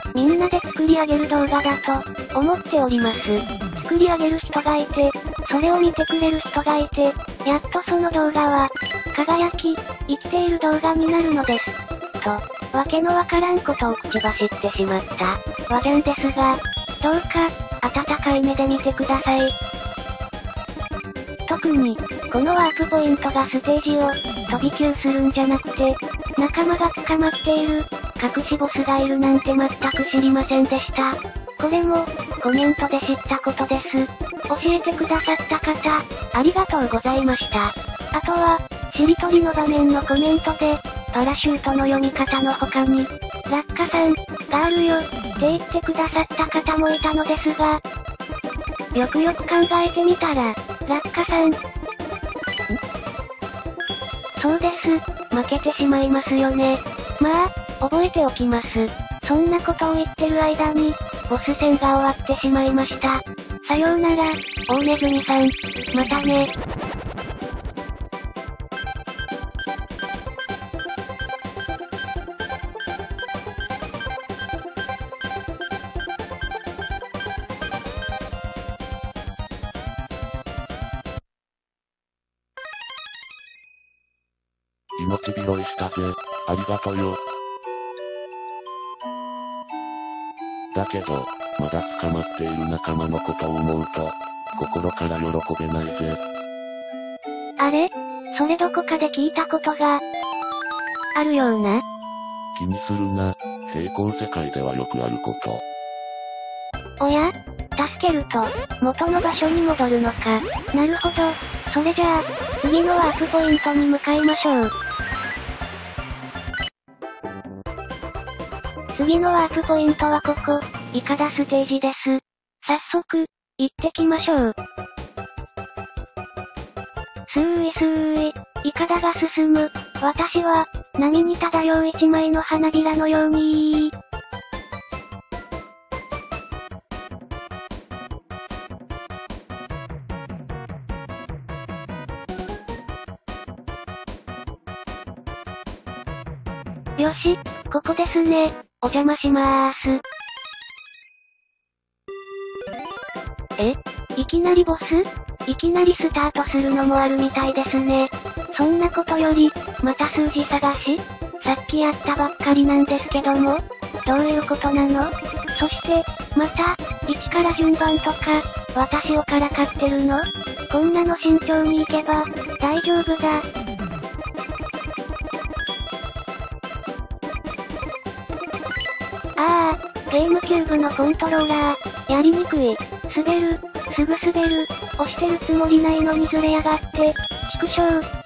みんなで作り上げる動画だと、思っております。作り上げる人がいて、それを見てくれる人がいて、やっとその動画は、輝き、生きている動画になるのです。と、わけのわからんことを口走ってしまった、わじゃんですが、どうか、温かい目で見てください。特に、このワープポイントがステージを、飛び級するんじゃなくて、仲間が捕まっている、隠しボスがいるなんて全く知りませんでした。これも、コメントで知ったことです。教えてくださった方、ありがとうございました。あとは、しりとりの場面のコメントで、パラシュートの読み方の他に、ラッカさん、があるよ、って言ってくださった方もいたのですが、よくよく考えてみたら、ラッカさん、んそうです、負けてしまいますよね。まあ、覚えておきます。そんなことを言ってる間に、ボス戦が終わってしまいました。さようなら、大ネズミさん、またね。 命拾いしたぜ、ありがとよ。だけど、まだ捕まっている仲間のことを思うと、心から喜べないぜ。 あれ？それどこかで聞いたことが、あるような？ 気にするな、平行世界ではよくあること。 おや？助けると、元の場所に戻るのか。なるほど。それじゃあ、次のワープポイントに向かいましょう。次のワープポイントはここ、イカダステージです。早速、行ってきましょう。スーイスーイ、イカダが進む。私は、波に漂う一枚の花びらのようによし、ここですね。お邪魔しまーす。え？いきなりボス？いきなりスタートするのもあるみたいですね。そんなことより、また数字探し？さっきやったばっかりなんですけども、どういうことなの？そして、また、いちから順番とか、私をからかってるの？こんなの慎重に行けば、大丈夫だ。ああ、ゲームキューブのコントローラー、やりにくい。滑る、すぐ滑る、押してるつもりないのにずれやがって、畜生。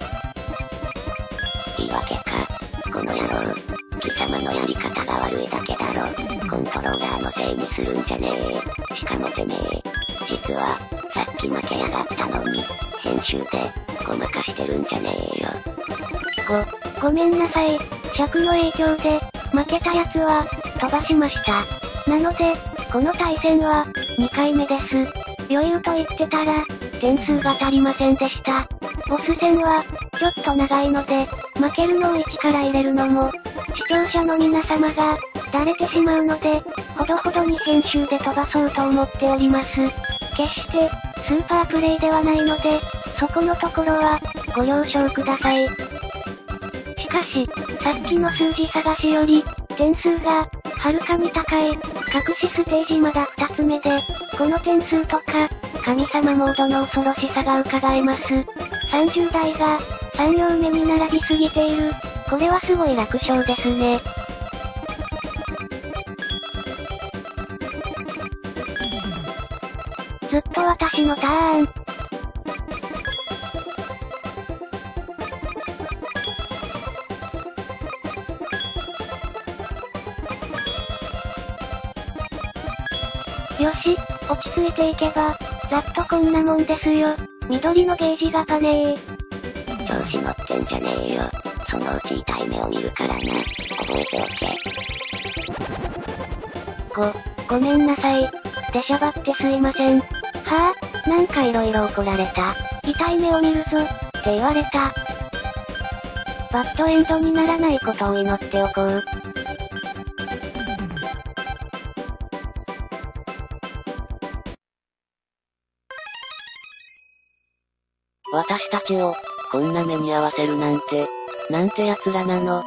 言い訳か、この野郎。貴様のやり方が悪いだけだろ。コントローラーのせいにするんじゃねえ。しかもてめえ、実は、さっき負けやがったのに、編集で、ごまかしてるんじゃねえよ。 ご、ごめんなさい。尺の影響で、負けたやつは、飛ばしました。なので、この対戦は、にかいめです。余裕と言ってたら、点数が足りませんでした。ボス戦は、ちょっと長いので、負けるのをいちから入れるのも、視聴者の皆様が、だれてしまうので、ほどほどに編集で飛ばそうと思っております。決して、スーパープレイではないので、そこのところは、ご了承ください。しかし、さっきの数字探しより、点数が、はるかに高い、隠しステージまだふたつめで、この点数とか、神様モードの恐ろしさが伺えます。さんじゅうだいが、さん行目に並びすぎている、これはすごい楽勝ですね。ずっと私のターン。よし、落ち着いていけば、ざっとこんなもんですよ。緑のゲージがパネー。 調子乗ってんじゃねえよ。そのうち痛い目を見るからな。覚えておけ。 ご、ごめんなさい。出しゃばってすいません。はぁ、なんか色々怒られた。痛い目を見るぞ、って言われた。バッドエンドにならないことを祈っておこう。 私たちを、こんな目に遭わせるなんて、なんて奴らなの。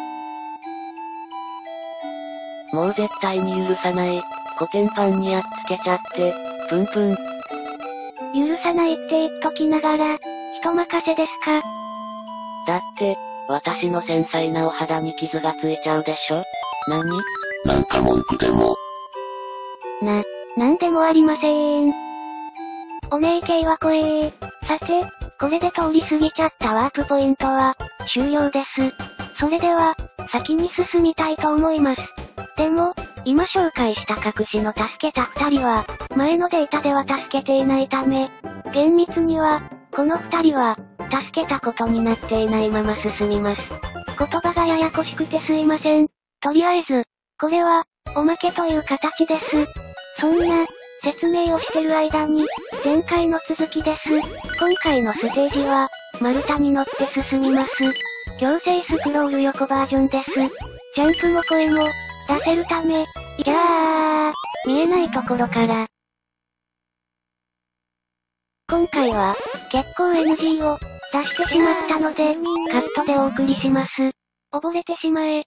もう絶対に許さない、コテンパンにやっつけちゃって、プンプン。 許さないって言っときながら、人任せですか？ だって、私の繊細なお肌に傷がついちゃうでしょ？何？ なんか文句でも。 な、なんでもありません。お姉系は怖え。さて、これで通り過ぎちゃったワープポイントは、終了です。それでは、先に進みたいと思います。でも、今紹介した隠しの助けた二人は、前のデータでは助けていないため、厳密には、この二人は、助けたことになっていないまま進みます。言葉がややこしくてすいません。とりあえず、これは、おまけという形です。そんな、説明をしてる間に、前回の続きです。今回のステージは、丸太に乗って進みます。強制スクロール横バージョンです。ジャンプも声も、出せるため、いやー、見えないところから。今回は、結構 エヌジー を、出してしまったので、カットでお送りします。溺れてしまえ。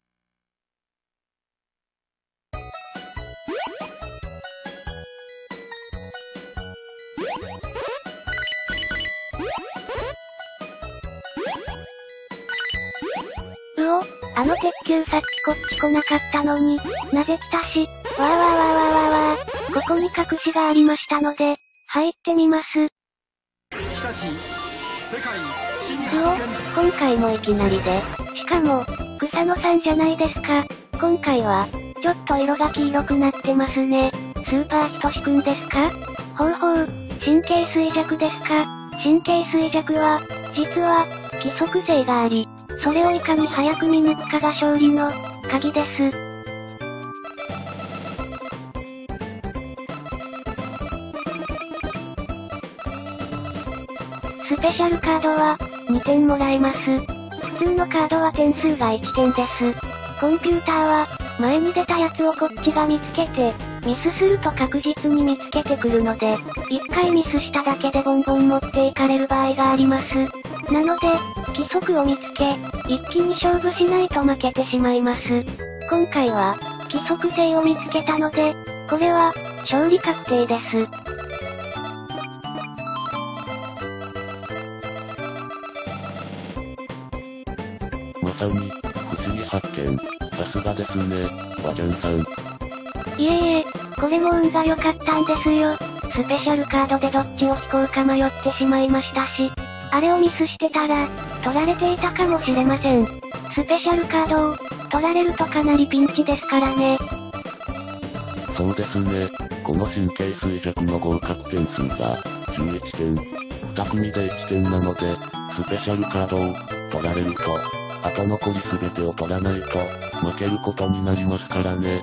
うお、あの鉄球さっきこっち来なかったのに、なぜ来たし、わーわーわーわーわーわー、ここに隠しがありましたので、入ってみます。 日立世界新うお、 発見。 今回もいきなりで、しかも、草野さんじゃないですか。今回は、ちょっと色が黄色くなってますね。スーパーひとしくんですか？ほうほう、神経衰弱ですか？神経衰弱は、実は、規則性があり、それをいかに早く見抜くかが勝利の、鍵です。スペシャルカードは、にてんもらえます。普通のカードは点数がいってんです。コンピューターは、前に出たやつをこっちが見つけて、ミスすると確実に見つけてくるので、一回ミスしただけでボンボン持っていかれる場合があります。なので、規則を見つけ、一気に勝負しないと負けてしまいます。今回は、規則性を見つけたので、これは、勝利確定です。 まさに、不思議発見。さすがですね、わちゃんさん。 いえいえ、これも運が良かったんですよ。スペシャルカードでどっちを引こうか迷ってしまいましたし、あれをミスしてたら、取られていたかもしれません。スペシャルカードを、取られるとかなりピンチですからね。 そうですね、この神経衰弱の合格点数が、じゅういってん。に組でいってんなので、スペシャルカードを、取られると、あと残り全てを取らないと、負けることになりますからね。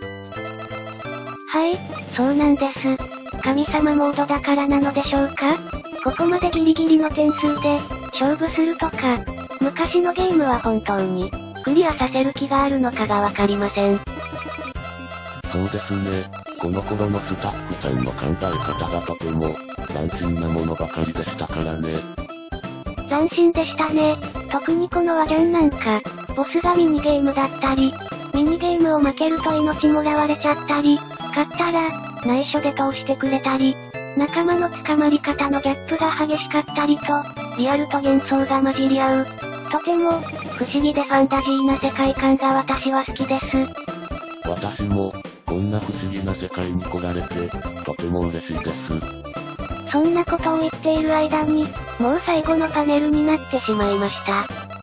はい、そうなんです。神様モードだからなのでしょうか？ここまでギリギリの点数で、勝負するとか、昔のゲームは本当に、クリアさせる気があるのかがわかりません。 そうですね、この頃のスタッフさんの考え方がとても、斬新なものばかりでしたからね。 斬新でしたね。特にこのワジャンなんか、ボスがミニゲームだったり、ミニゲームを負けると命もらわれちゃったり、勝ったら、内緒で通してくれたり、仲間の捕まり方のギャップが激しかったりと、リアルと幻想が混じり合う。とても、不思議でファンタジーな世界観が私は好きです。 私も、こんな不思議な世界に来られて、とても嬉しいです。 そんなことを言っている間に、もう最後のパネルになってしまいました。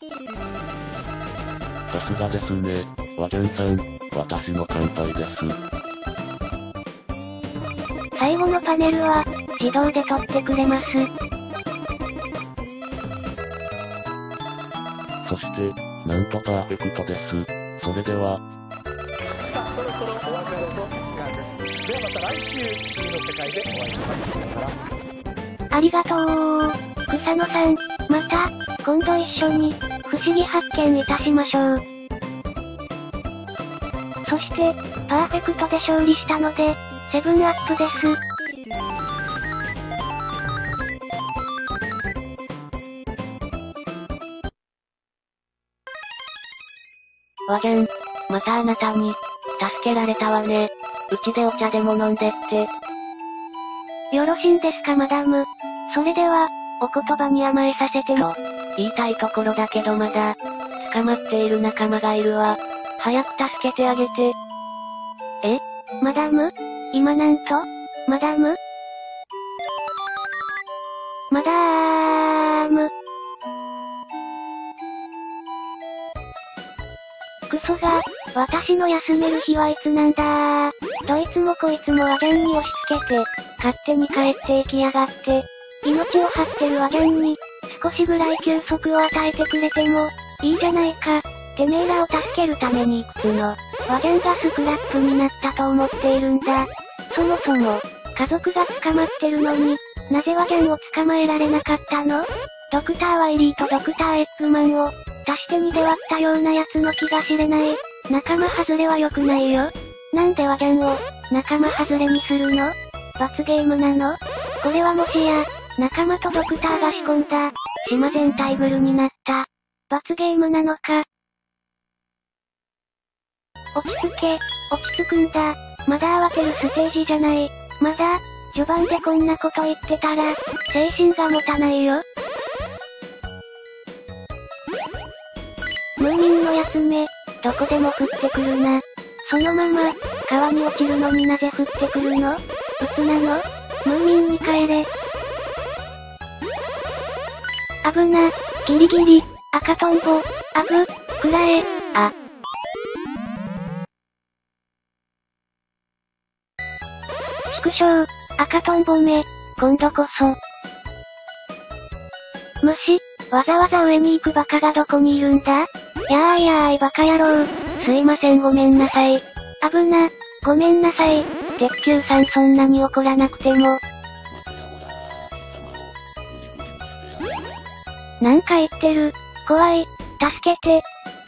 さすがですね、ワジャンさん、私の乾杯です。 最後のパネルは、自動で取ってくれます。 そして、なんとパーフェクトです。それでは、 さあそろそろお別れの時間です。ではまた来週不思議の世界でお会いします。さよなら。 ありがとう。草野さん、また、今度一緒に、不思議発見いたしましょう。そして、パーフェクトで勝利したので、セブンアップです。 わぎゃん。またあなたに、助けられたわね。うちでお茶でも飲んでって。 よろしいんですかマダム。それでは、お言葉に甘えさせても。 言いたいところだけどまだ、捕まっている仲間がいるわ。早く助けてあげて。 え？マダム？今なんと？マダム？マダーム。クソが、私の休める日はいつなんだー。どいつもこいつもワギャンに押し付けて、勝手に帰っていきやがって。命を張ってるワギャンに、少しぐらい休息を与えてくれても、いいじゃないか。てめえらを助けるためにいくつの、ワギャンがスクラップになったと思っているんだ。そもそも、家族が捕まってるのに、なぜワギャンを捕まえられなかったの？ドクターワイリーとドクターエッグマンを、足してにで割ったような奴の気が知れない。仲間外れは良くないよ。なんでワギャンを、仲間外れにするの？罰ゲームなの？これはもしや、仲間とドクターが仕込んだ、島全体グルになった、罰ゲームなのか。落ち着け、落ち着くんだ。まだ慌てるステージじゃない。まだ、序盤でこんなこと言ってたら、精神が持たないよ。ムーミンのやつめ、どこでも降ってくるな。そのまま、川に落ちるのになぜ降ってくるの？うつなの？ムーミンに帰れ。危な、ギリギリ、赤トンボ、あぐ、くらえ、あ。畜生、赤トンボめ、今度こそ。虫、わざわざ上に行くバカがどこにいるんだ？やーいやーいバカ野郎。すいませんごめんなさい。危な、ごめんなさい。鉄球さんそんなに怒らなくても。なんか言ってる。怖い。助けて。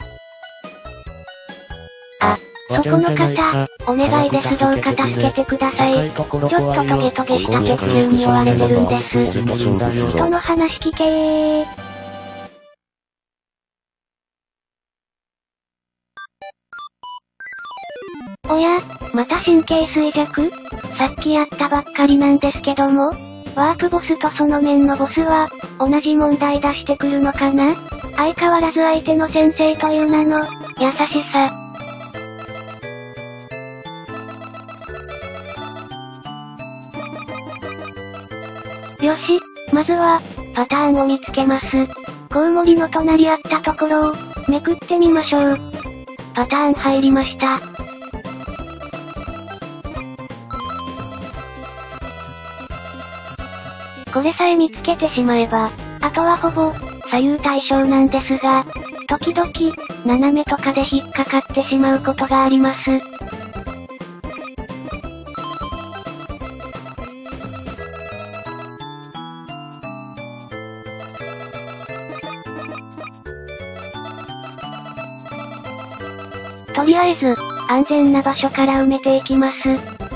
あ、そこの方、お願いですどうか助けてください。ちょっとトゲトゲした鉄球に追われてるんです。人の話聞けー。おや、また神経衰弱？さっきやったばっかりなんですけども。ワークボスとその面のボスは、同じ問題出してくるのかな？相変わらず相手の先生という名の、優しさ。よし、まずは、パターンを見つけます。コウモリの隣あったところを、めくってみましょう。パターン入りました。これさえ見つけてしまえば、あとはほぼ、左右対称なんですが、時々、斜めとかで引っかかってしまうことがあります。とりあえず、安全な場所から埋めていきます。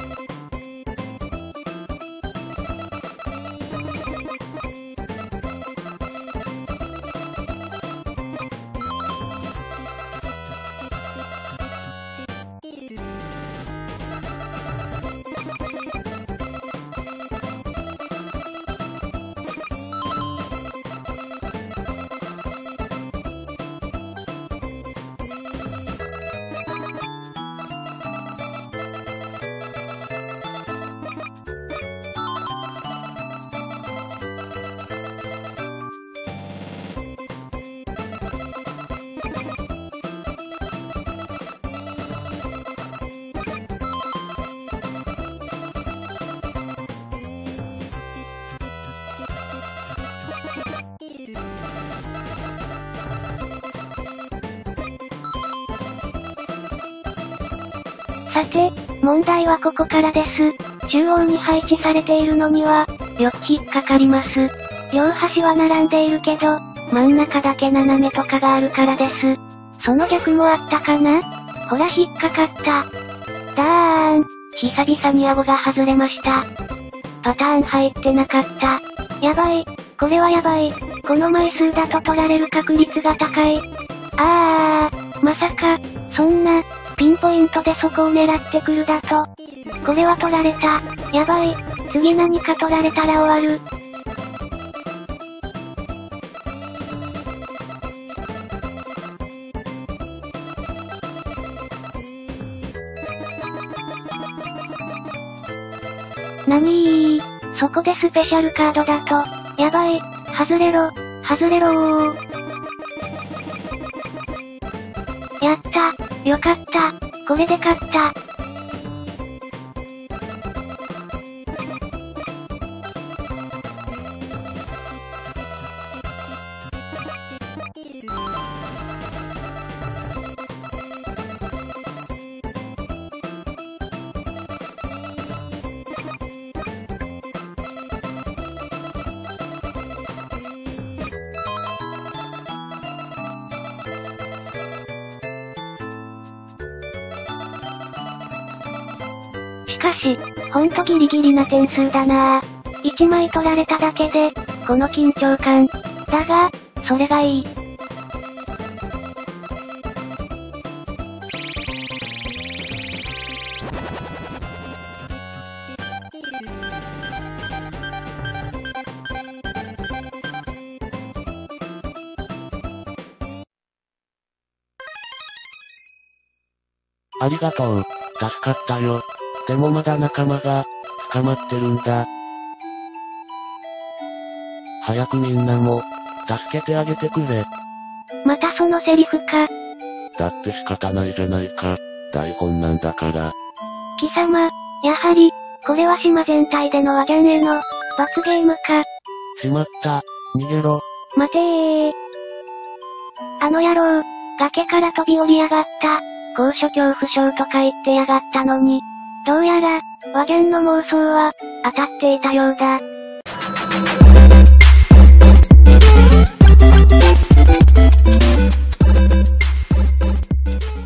さて、問題はここからです。中央に配置されているのには、よく引っかかります。両端は並んでいるけど、真ん中だけ斜めとかがあるからです。その逆もあったかな？ほら引っかかった。だーん、久々に顎が外れました。パターン入ってなかった。やばい、これはやばい。この枚数だと取られる確率が高い。あー、まさか、 そんな、ピンポイントでそこを狙ってくるだと。これは取られた。やばい。次何か取られたら終わる。なにー、そこでスペシャルカードだと。やばい。外れろ。外れろー。やった。よかった。これで勝った。しかし、ほんとギリギリな点数だなぁ。いちまい取られただけで、この緊張感。だが、それがいい。 ありがとう。助かったよ。でもまだ仲間が、捕まってるんだ。早くみんなも、助けてあげてくれ。 またそのセリフか。 だって仕方ないじゃないか。台本なんだから。 貴様、やはり、これは島全体でのワギャンへの、罰ゲームか。 しまった。逃げろ。 待てー。あの野郎、崖から飛び降りやがった。高所恐怖症とか言ってやがったのに。どうやら、ワギャンの妄想は、当たっていたようだ。